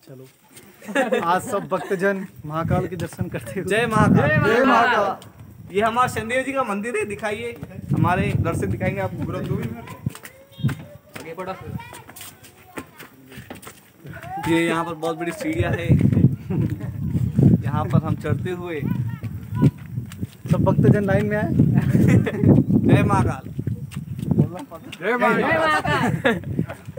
चलो आज सब भक्तजन महाकाल के दर्शन करते हुए जय महाकाल। जय महाकाल। ये हमारा शनिदेव जी का मंदिर है, दिखाइए हमारे दर्शन दिखाएंगे आपको। आगे बढ़ो। ये यहाँ पर बहुत बड़ी सीढ़ियाँ है, यहाँ पर हम चढ़ते हुए सब भक्तजन लाइन में आए। जय महाकाल। जय महाकाल।